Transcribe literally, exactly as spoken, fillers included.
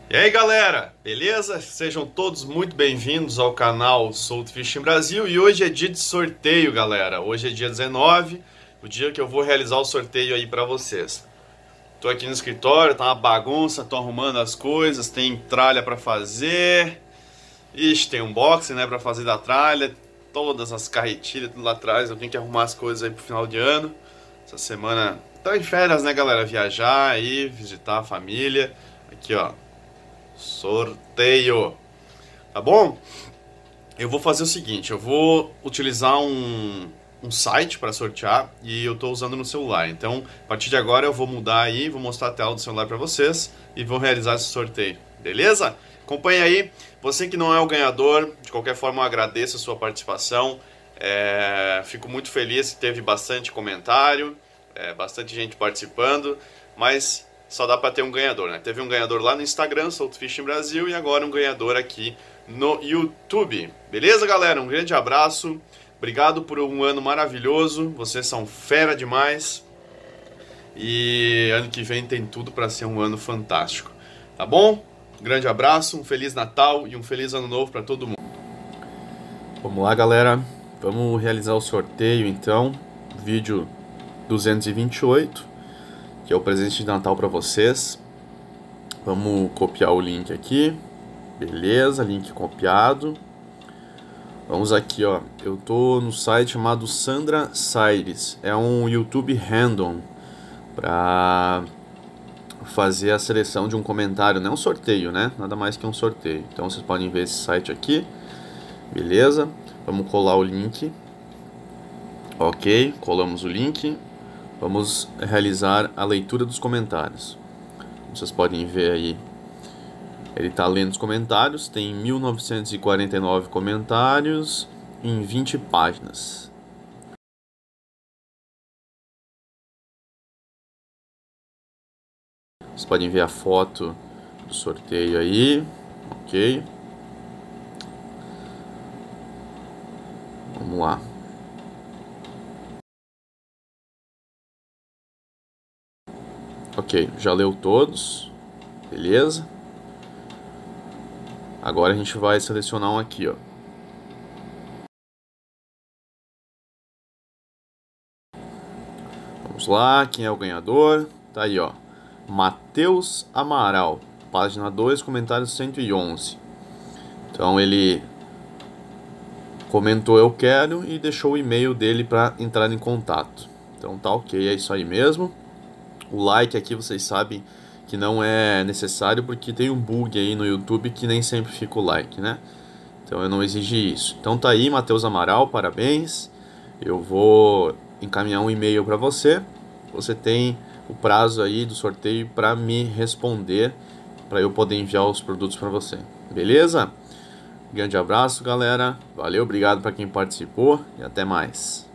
E aí galera, beleza? Sejam todos muito bem-vindos ao canal Solto Fishing Brasil. E hoje é dia de sorteio, galera. Hoje é dia dezenove, o dia que eu vou realizar o sorteio aí pra vocês. Tô aqui no escritório, tá uma bagunça, tô arrumando as coisas, tem tralha pra fazer. Ixi, tem unboxing, né, pra fazer da tralha. Todas as carretilhas, tudo lá atrás, eu tenho que arrumar as coisas aí pro final de ano. Essa semana tá em férias, né, galera? Viajar aí, visitar a família. Aqui, ó. Sorteio, tá bom? Eu vou fazer o seguinte, eu vou utilizar um, um site para sortear e eu estou usando no celular. Então, a partir de agora eu vou mudar aí, vou mostrar a tela do celular para vocês e vou realizar esse sorteio, beleza? Acompanhe aí. Você que não é o ganhador, de qualquer forma eu agradeço a sua participação. É, fico muito feliz que teve bastante comentário, é, bastante gente participando, mas só dá para ter um ganhador, né? Teve um ganhador lá no Instagram, Solto Fishing Brasil, e agora um ganhador aqui no YouTube. Beleza, galera? Um grande abraço. Obrigado por um ano maravilhoso. Vocês são fera demais. E ano que vem tem tudo para ser um ano fantástico. Tá bom? Um grande abraço, um Feliz Natal e um Feliz Ano Novo para todo mundo. Vamos lá, galera. Vamos realizar o sorteio, então. Vídeo duzentos e vinte e oito. Que é o presente de Natal para vocês. Vamos copiar o link aqui. Beleza, link copiado. Vamos aqui, ó. Eu tô no site chamado Sandra Saires. É um YouTube random para fazer a seleção de um comentário, não é um sorteio, né? Nada mais que um sorteio. Então vocês podem ver esse site aqui. Beleza? Vamos colar o link. Ok, colamos o link. Vamos realizar a leitura dos comentários. Vocês podem ver aí, ele está lendo os comentários, tem mil novecentos e quarenta e nove comentários em vinte páginas. Vocês podem ver a foto do sorteio aí, ok. Vamos lá. Ok, já leu todos, beleza? Agora a gente vai selecionar um aqui, ó. Vamos lá, quem é o ganhador? Tá aí, ó. Matheus Amaral, página dois, comentário cento e onze. Então ele comentou eu quero e deixou o e-mail dele para entrar em contato. Então tá ok, é isso aí mesmo. O like aqui vocês sabem que não é necessário porque tem um bug aí no YouTube que nem sempre fica o like, né? Então eu não exigi isso. Então tá aí, Matheus Amaral, parabéns. Eu vou encaminhar um e-mail para você. Você tem o prazo aí do sorteio para me responder, para eu poder enviar os produtos para você. Beleza? Grande abraço, galera. Valeu, obrigado para quem participou e até mais.